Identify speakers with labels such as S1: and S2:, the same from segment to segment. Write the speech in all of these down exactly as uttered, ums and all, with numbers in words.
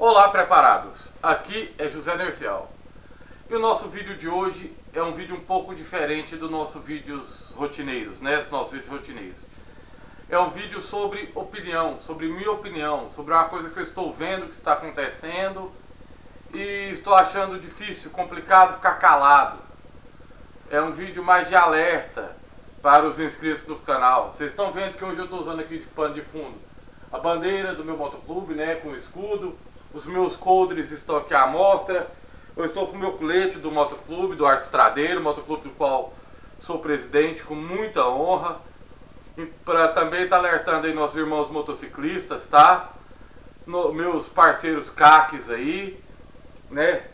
S1: Olá, preparados? Aqui é José Nercial. E o nosso vídeo de hoje é um vídeo um pouco diferente dos nossos vídeos rotineiros, né? Dos nossos vídeos rotineiros. É um vídeo sobre opinião, sobre minha opinião, sobre uma coisa que eu estou vendo que está acontecendo e estou achando difícil, complicado ficar calado. É um vídeo mais de alerta para os inscritos do canal. Vocês estão vendo que hoje eu estou usando aqui de pano de fundo a bandeira do meu motoclube, né, com o escudo. Os meus coldres estão aqui à mostra. Eu estou com o meu colete do motoclube, do Arte Estradeiro, motoclube do qual sou presidente com muita honra. E para também estar tá alertando aí nossos irmãos motociclistas, tá? No, meus parceiros caques aí, né?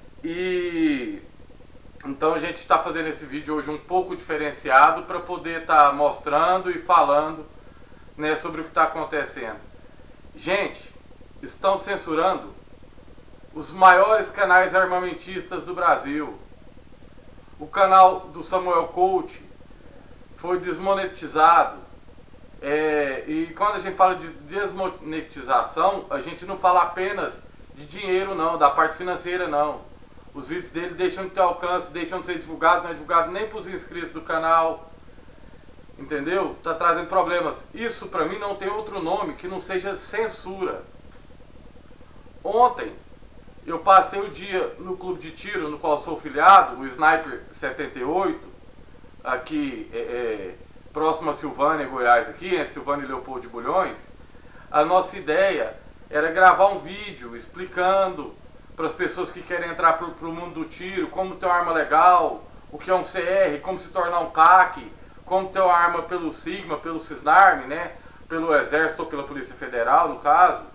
S1: E então a gente está fazendo esse vídeo hoje um pouco diferenciado para poder estar tá mostrando e falando, né, sobre o que está acontecendo. Gente, estão censurando os maiores canais armamentistas do Brasil. O canal do Samuel Colt foi desmonetizado. É, e quando a gente fala de desmonetização, a gente não fala apenas de dinheiro não, da parte financeira não. Os vídeos dele deixam de ter alcance, deixam de ser divulgados, não é divulgado nem para os inscritos do canal. Entendeu? Está trazendo problemas. Isso para mim não tem outro nome que não seja censura. Ontem eu passei o dia no clube de tiro no qual sou filiado, o Sniper setenta e oito, aqui é, é, próximo a Silvânia, Goiás, aqui, entre Silvânia e Leopoldo de Bulhões. A nossa ideia era gravar um vídeo explicando para as pessoas que querem entrar para o mundo do tiro, como ter uma arma legal, o que é um C R, como se tornar um C A C, como ter uma arma pelo Sigma, pelo Cisnarme, né, pelo Exército ou pela Polícia Federal, no caso.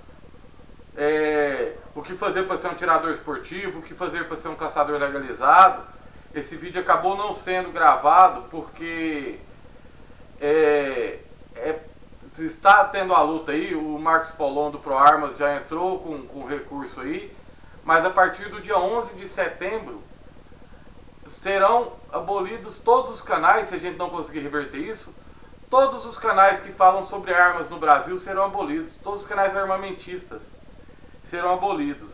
S1: É, o que fazer para ser um tirador esportivo, o que fazer para ser um caçador legalizado. Esse vídeo acabou não sendo gravado porque é, é, está tendo a luta aí. O Marcos Paulon do ProArmas já entrou com, com recurso aí, mas a partir do dia onze de setembro serão abolidos todos os canais, se a gente não conseguir reverter isso. Todos os canais que falam sobre armas no Brasil serão abolidos, todos os canais armamentistas serão abolidos.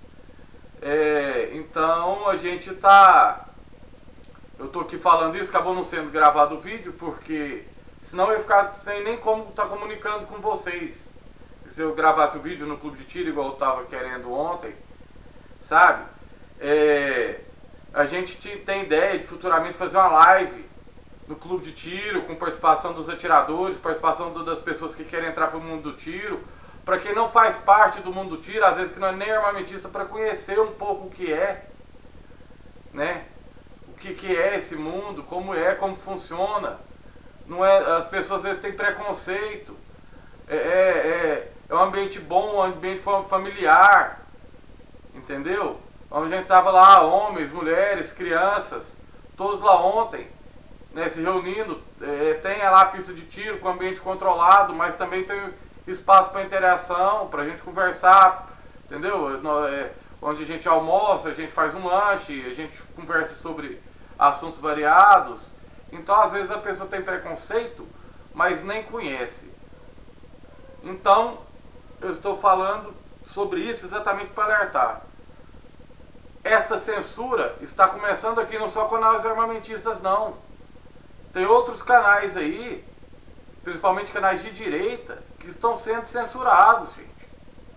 S1: É, então a gente tá, eu tô aqui falando isso, acabou não sendo gravado o vídeo porque senão eu ia ficar sem nem como estar tá comunicando com vocês. Se eu gravasse o vídeo no clube de tiro igual eu tava querendo ontem, sabe? É, a gente tem ideia de futuramente fazer uma live no clube de tiro com participação dos atiradores, participação das pessoas que querem entrar para o mundo do tiro. Para quem não faz parte do mundo do tiro, às vezes que não é nem armamentista, para conhecer um pouco o que é, né? O que, que é esse mundo, como é, como funciona. Não é, as pessoas às vezes têm preconceito. É, é, é, é um ambiente bom, um ambiente familiar, entendeu? Onde a gente estava lá, homens, mulheres, crianças, todos lá ontem, né, se reunindo. É, tem lá a pista de tiro com ambiente controlado, mas também tem espaço para interação, para a gente conversar, entendeu? É, onde a gente almoça, a gente faz um lanche, a gente conversa sobre assuntos variados. Então às vezes a pessoa tem preconceito, mas nem conhece. Então eu estou falando sobre isso exatamente para alertar. Esta censura está começando aqui não só com canais armamentistas não. Tem outros canais aí, principalmente canais de direita, que estão sendo censurados, gente.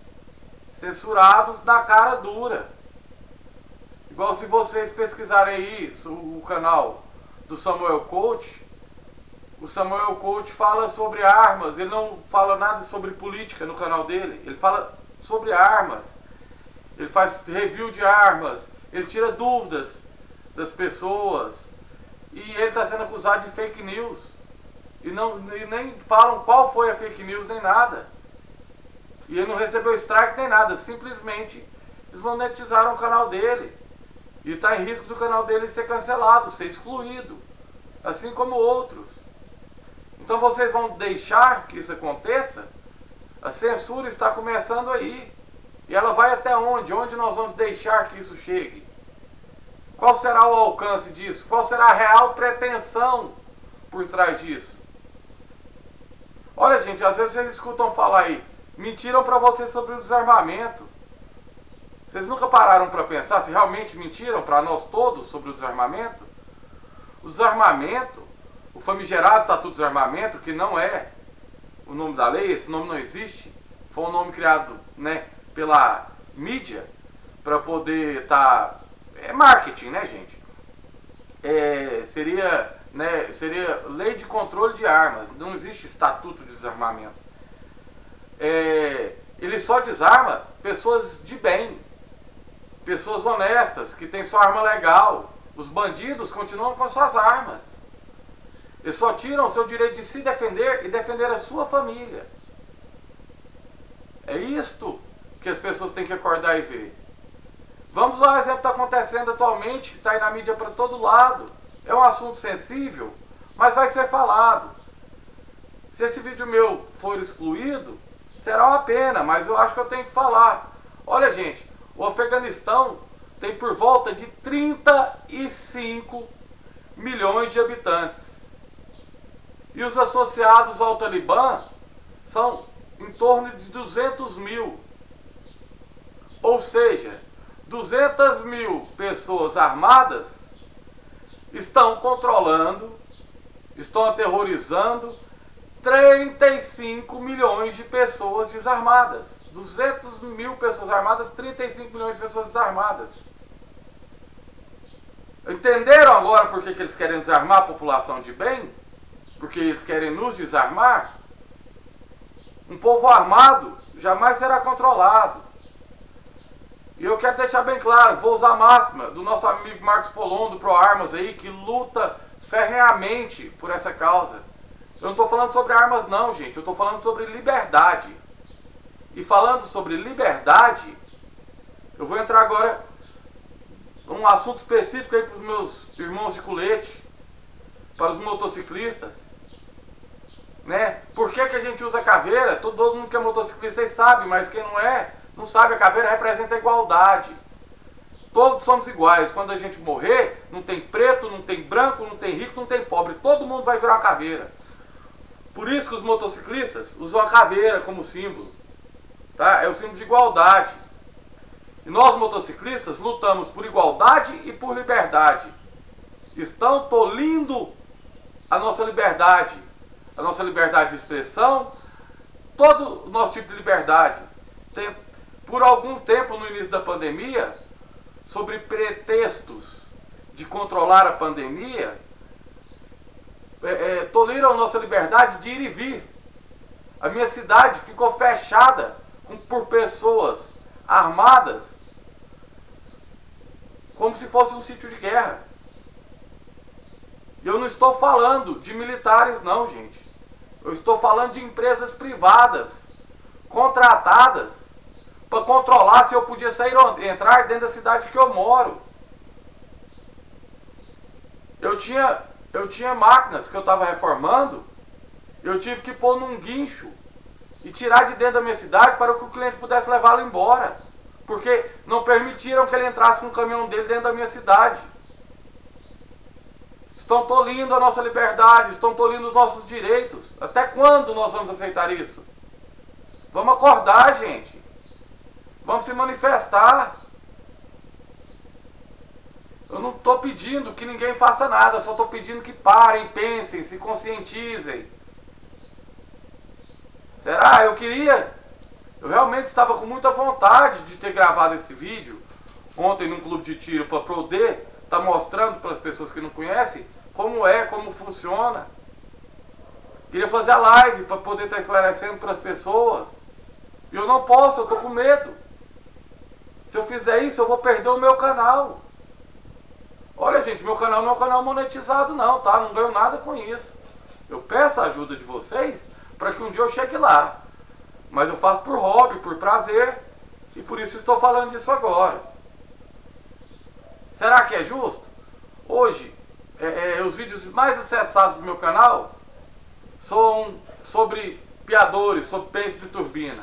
S1: Censurados na cara dura. Igual se vocês pesquisarem aí o canal do Samuel Colt, o Samuel Colt fala sobre armas, ele não fala nada sobre política no canal dele, ele fala sobre armas, ele faz review de armas, ele tira dúvidas das pessoas, e ele está sendo acusado de fake news. E, não, e nem falam qual foi a fake news nem nada. E ele não recebeu strike nem nada. Simplesmente desmonetizaram o canal dele. E está em risco do canal dele ser cancelado, ser excluído. Assim como outros. Então vocês vão deixar que isso aconteça? A censura está começando aí. E ela vai até onde? Onde nós vamos deixar que isso chegue? Qual será o alcance disso? Qual será a real pretensão por trás disso? Olha, gente, às vezes vocês escutam falar aí, mentiram para você sobre o desarmamento. Vocês nunca pararam para pensar se realmente mentiram para nós todos sobre o desarmamento? O desarmamento, o famigerado Estatuto de Desarmamento, que não é o nome da lei, esse nome não existe, foi um nome criado, né, pela mídia para poder estar... Tá, é marketing, né, gente? É, seria, né, seria lei de controle de armas, não existe Estatuto de Desarmamento. É, ele só desarma pessoas de bem, pessoas honestas, que têm sua arma legal. Os bandidos continuam com as suas armas. Eles só tiram o seu direito de se defender e defender a sua família. É isto que as pessoas têm que acordar e ver. Vamos lá, o exemplo que está acontecendo atualmente, que está aí na mídia para todo lado. É um assunto sensível, mas vai ser falado. Se esse vídeo meu for excluído, será uma pena, mas eu acho que eu tenho que falar. Olha, gente, o Afeganistão tem por volta de trinta e cinco milhões de habitantes. E os associados ao Talibã são em torno de duzentos mil. Ou seja, duzentas mil pessoas armadas estão controlando, estão aterrorizando trinta e cinco milhões de pessoas desarmadas. duzentas mil pessoas armadas, trinta e cinco milhões de pessoas desarmadas. Entenderam agora por que, que eles querem desarmar a população de bem? Porque eles querem nos desarmar? Um povo armado jamais será controlado. E eu quero deixar bem claro, vou usar a máxima do nosso amigo Marcos Polon, do ProArmas aí, que luta ferrenhamente por essa causa. Eu não estou falando sobre armas não, gente, eu estou falando sobre liberdade. E falando sobre liberdade, eu vou entrar agora num assunto específico aí para os meus irmãos de colete, para os motociclistas. Né? Por que, que a gente usa caveira? Todo, todo mundo que é motociclista aí sabe, mas quem não é, não sabe, a caveira representa a igualdade. Todos somos iguais. Quando a gente morrer, não tem preto, não tem branco, não tem rico, não tem pobre. Todo mundo vai virar uma caveira. Por isso que os motociclistas usam a caveira como símbolo. Tá? É o símbolo de igualdade. E nós, motociclistas, lutamos por igualdade e por liberdade. Estão tolindo a nossa liberdade. A nossa liberdade de expressão, todo o nosso tipo de liberdade. Tem, por algum tempo no início da pandemia, sobre pretextos de controlar a pandemia, é, é, tolhiram a nossa liberdade de ir e vir. A minha cidade ficou fechada com, por pessoas armadas, como se fosse um sítio de guerra. E eu não estou falando de militares não, gente. Eu estou falando de empresas privadas, contratadas, para controlar se eu podia sair ou entrar dentro da cidade que eu moro. Eu tinha, eu tinha máquinas que eu estava reformando, eu tive que pôr num guincho e tirar de dentro da minha cidade para que o cliente pudesse levá-lo embora. Porque não permitiram que ele entrasse com o caminhão dele dentro da minha cidade. Estão tolindo a nossa liberdade, estão tolindo os nossos direitos. Até quando nós vamos aceitar isso? Vamos acordar, gente. Vamos se manifestar. Eu não estou pedindo que ninguém faça nada, só estou pedindo que parem, pensem, se conscientizem. Será? Eu queria... Eu realmente estava com muita vontade de ter gravado esse vídeo ontem num clube de tiro para poder estar mostrando para as pessoas que não conhecem como é, como funciona. Queria fazer a live para poder estar esclarecendo para as pessoas. E eu não posso, eu estou com medo. Se eu fizer isso, eu vou perder o meu canal. Olha, gente, meu canal não é um canal monetizado não, tá? Não ganho nada com isso. Eu peço a ajuda de vocês para que um dia eu chegue lá. Mas eu faço por hobby, por prazer. E por isso estou falando disso agora. Será que é justo? Hoje, é, é, os vídeos mais acessados do meu canal são sobre piadores, sobre peixe de turbina.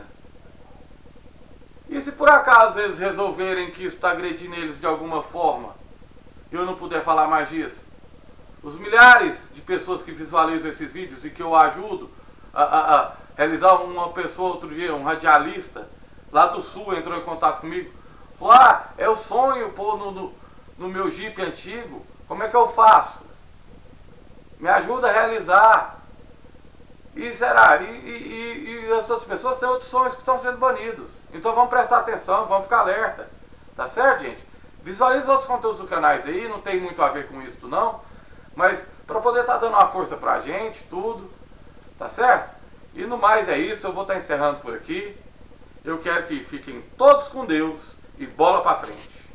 S1: E se por acaso eles resolverem que isso está agredindo eles de alguma forma, e eu não puder falar mais disso? Os milhares de pessoas que visualizam esses vídeos e que eu ajudo a, a, a realizar, uma pessoa outro dia, um radialista lá do sul entrou em contato comigo. Lá, é o sonho pôr no, no, no meu Jeep antigo. Como é que eu faço? Me ajuda a realizar. E será? E, e, e as outras pessoas têm outros sonhos que estão sendo banidos. Então vamos prestar atenção, vamos ficar alerta. Tá certo, gente? Visualiza outros conteúdos do canal aí, não tem muito a ver com isso não. Mas para poder estar dando uma força pra gente, tudo. Tá certo? E no mais é isso, eu vou estar encerrando por aqui. Eu quero que fiquem todos com Deus e bola pra frente.